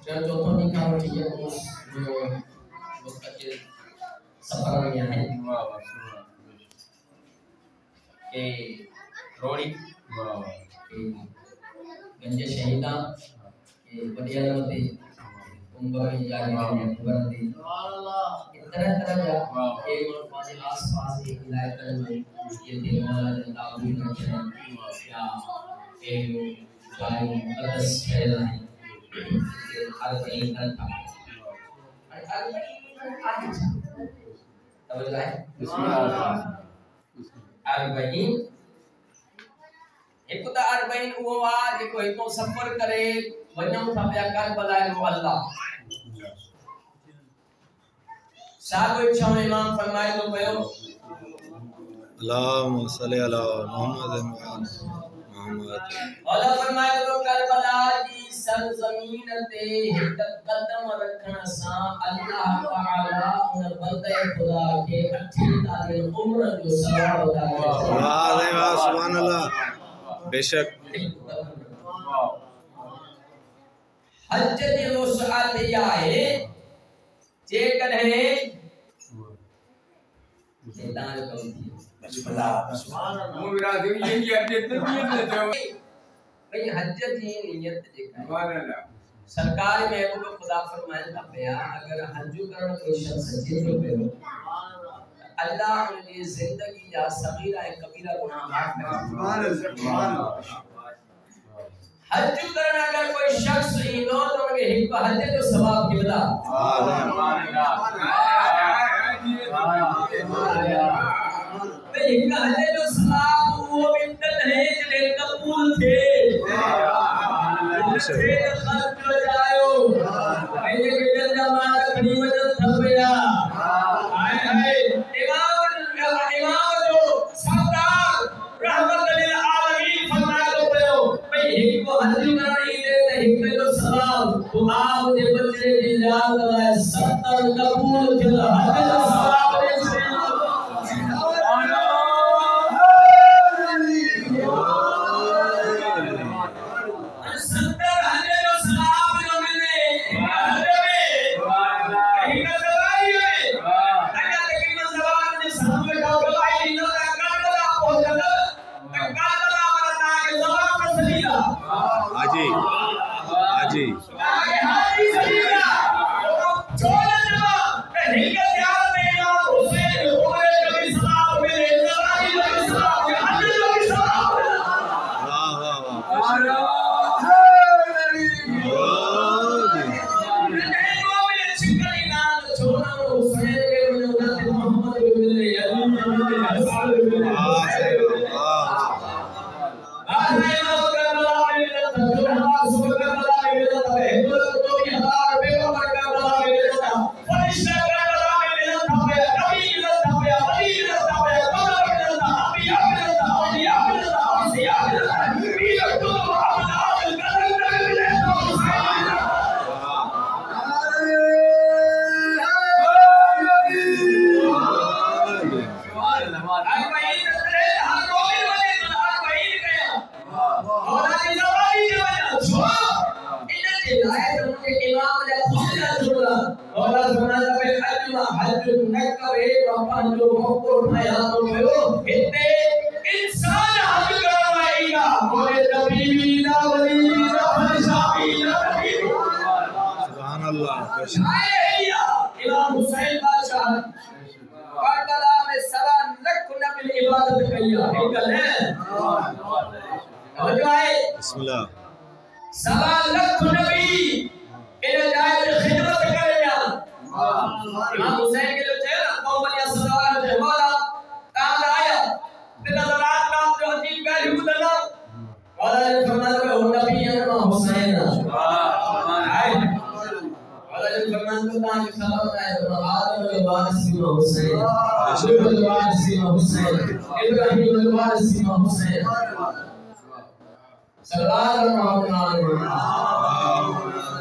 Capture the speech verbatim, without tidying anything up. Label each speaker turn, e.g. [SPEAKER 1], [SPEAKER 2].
[SPEAKER 1] چل چوتھوں نہیں کھا رہی ہے اس جو مستقل سفر میں ہے کہ روڑی گنج شہیدہ کہ بڑی علامت عمر میں جانے کے خبر دی طرح طرح جا ایک اور پانے آس پاس ایک علاقہ میں یہ دن والا جنتا ہوئی کرتے ہیں یا ایک جائے مقدس پھیلا ہے ہر کہیں دن تھا توجہ ہے اربعین ایک تا اربعین وہ آ جے کو ایک سفر کرے ونم تھا پیا کربلا نو اللہ صاحب اچھا امام فرمائے تو پہو
[SPEAKER 2] اللہم صلی علی محمد محمد
[SPEAKER 1] اللہ فرمائے تو کربلا کی سرزمین تے ایک قدم رکھنا سا اللہ تعالی ان بندے خدا کے اٹھی تعلیم عمر جو ثواب ہوتا ہے
[SPEAKER 2] واہ واہ سبحان اللہ بے شک
[SPEAKER 1] حج دی وسعت یہ ہے جے کدے شیطان کو سبحان اللہ وہ میرا جو یہ کیا دیتے ہیں بھئی حج دی نیت جے سبحان اللہ سرکار میں کو خدا فرمائے تھا پیا اگر حج کرنا کوئی شخص سچے تو پہ اللہ ان کی زندگی یا صغیرہ کبیرہ گناہ معاف کرے سبحان اللہ حج کرنا اگر کوئی شخص اینو تو ان کے حق حج جو ثواب کی بلا سبحان اللہ بھئی حق حج جو ثواب وہ امتن ہے جنہیں قبول تھے سے خط کر جائیو ایسے کہ جل جماعت کھڑی وجہ تھپیا آئے آئے امام امام جو سردار رحمت للعالمین فرمایا تو پہو بھئی ایک کو حضری کرانی دے ایک میں جو سلام تو آپ دے بچے دی جان دلائے ستر قبول کھل حضر جو سلام دے سے
[SPEAKER 2] حاجی حاجی امام حسین بادشاہ کربلا میں سوا لکھ نبی عبادت کیا ایک ہے بسم اللہ
[SPEAKER 1] سوا لکھ نبی ان جائے خدمت کریا امام حسین کے جو تھے نا قوم علیہ السلام جو ہمارا کام آیا نظرات کا جو عجیب کا حکم دلا والا نے فرمایا کہ وہ نبی ہے امام حسین فرمان کو تاں کہ سلام ہے آدم الوارث امام حسین اشرف الوارث امام حسین ابراہیم الوارث امام حسین صلی اللہ علیہ وسلم